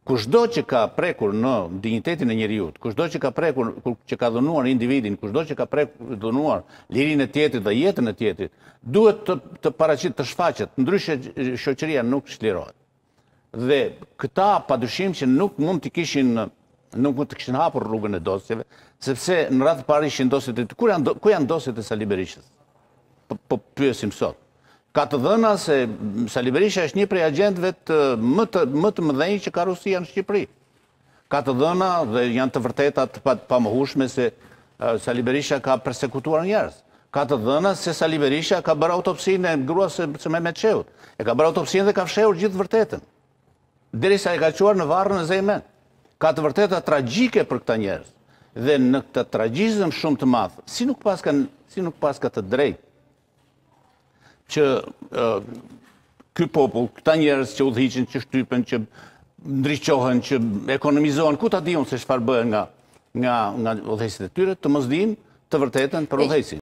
kushdo që ka prekur në dinjitetin e njeriut, kushdo që ka prekur, që ka dhunuar individin, kushdo që ka prekur dhunuar lirinë e tjetrit dhe jetën e tjetrit, duhet të paraqit të shfaqet, ndryshe shoqëria nuk shlirohet. Dhe këta padyshim që nuk mund të kishin hapur rrugën e dosjeve, sepse në radhë parë ishin dosjet e ku janë dosjet e Sali Berishës? Po pyesim sot. Ka të dhëna se Sali Berisha është një prej agjentëve më të mëdhenj që ka Rusia në Shqipëri. Ka të dhëna dhe janë të vërteta të pamohueshme se Sali Berisha ka persekutuar njerëz. Ka të dhëna se Sali Berisha ka bërë autopsinë e gruas së Mehmet Çeut. E ka bërë autopsinë dhe ka fshehur gjithë vërtetën. Derisa e ka çuar në varrën e Zejmen. Ka të vërteta tragjike për këta njerëz. Dhe në këtë tragjizëm shumë të madh, si nuk paska të drejtë që ky popull, këta njerëz që udhëhiqen, që shtypen, që ndriçohen, që ekonomizohen, ku ta diun se çfarë bëhen nga udhëheqësit e tyre, të mos dinë të vërtetën për udhëheqësin.